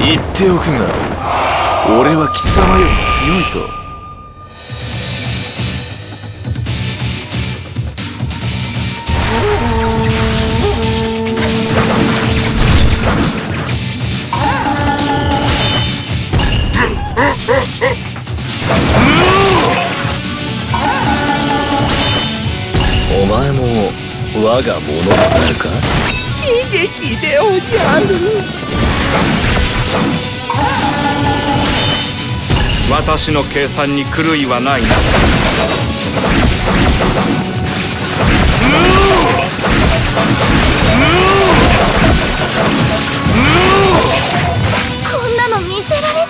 言っておくが、俺は貴様より強いぞ。お前も我が物になるか。 悲劇でおじゃる。 私の計算に狂いはないな。 こんなの見せられない。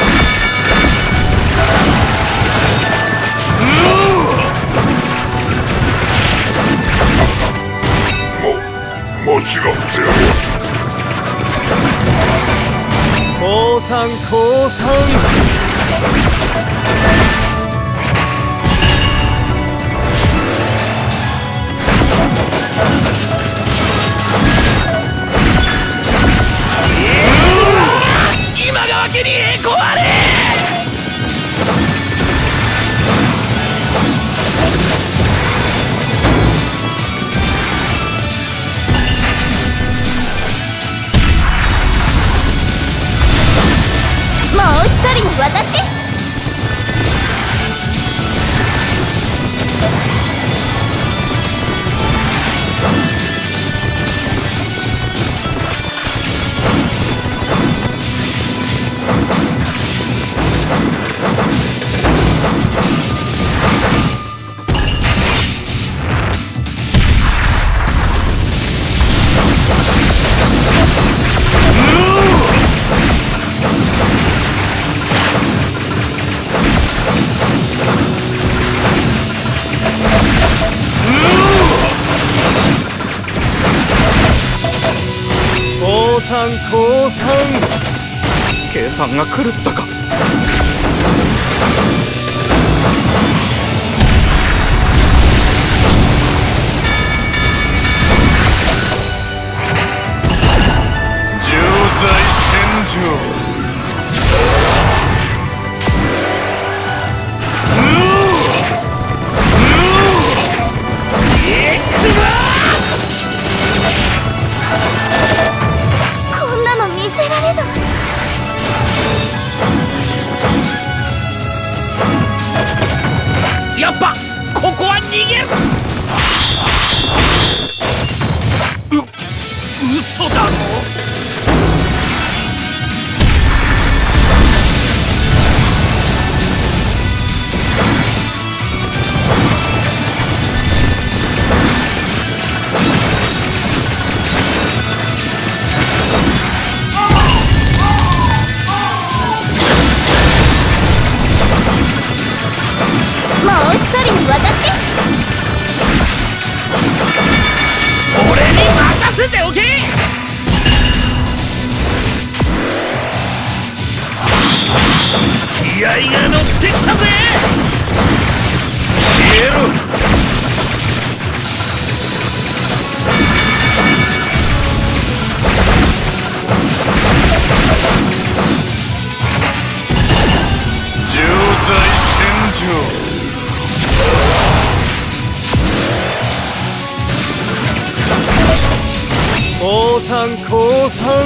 間違ってやる。 降参降参。 今川家に栄光あれ。 もう一人の私。 降参降参。 計算が狂ったか。 重罪戦場。 こんなの見せられない。 やっぱここは逃げる。嘘だろ。 もう一人の私。 俺に任せておけ。気合が乗ってきたぜ。消えろ。 重罪戦場。 降参降参。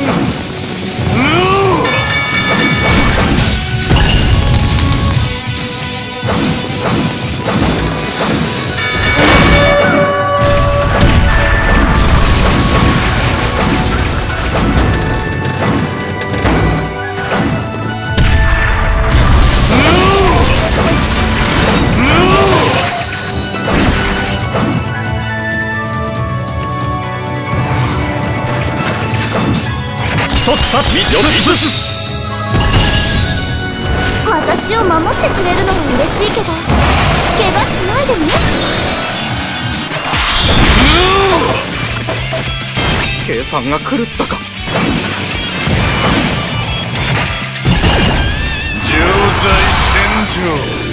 私を守ってくれるのも嬉しいけど、怪我しないでね。 計算が狂ったか。 重罪戦場。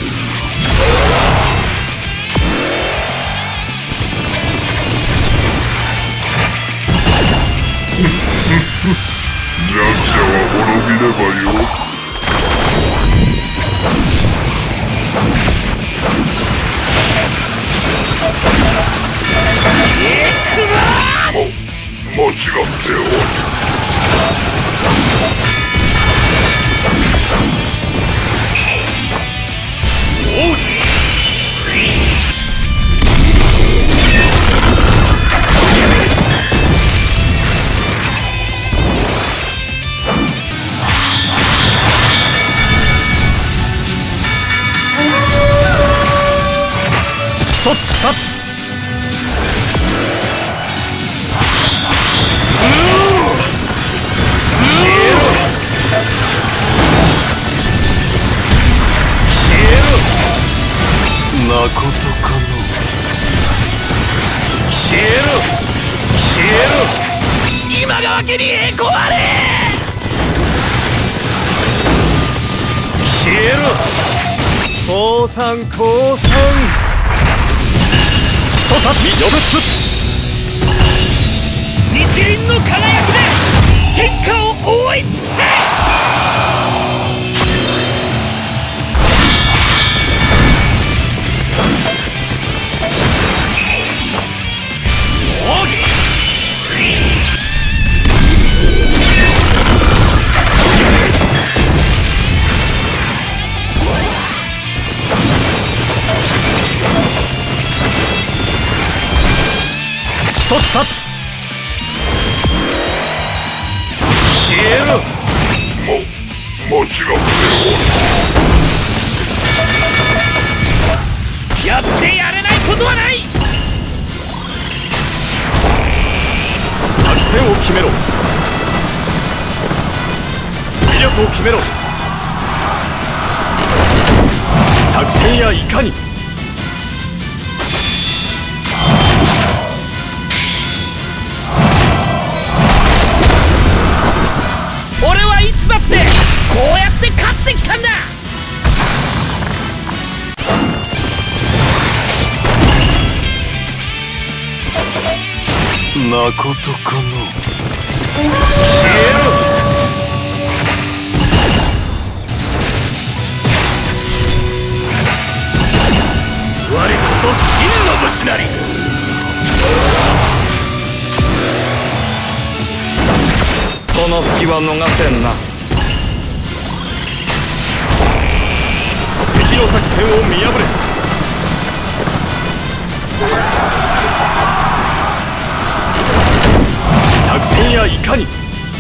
弱者は滅びみればよ。間違っておる。 一つ二つまことかの。 消えろ消えろ、今川家にへこまれ。消えろ降参降参。とたび呼ぶつ日輪の輝きで天下を覆い尽くせ。一つ立つ消えろ。 間違っておる。 やってやれないことはない。作戦を決めろ。威力を決めろ。作戦やいかに。俺はいつだってこうやって勝ってきたんだ。 まことかの。 消えろ。我こそ真の武士なり。 この隙は逃せんな。 敵の作戦を見破れ。作戦やいかに。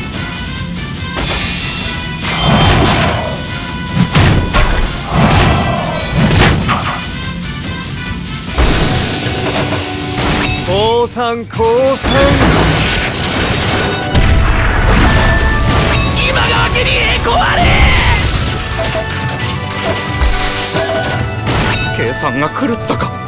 降参降参。今川家にへこまれ。 計算が狂ったか。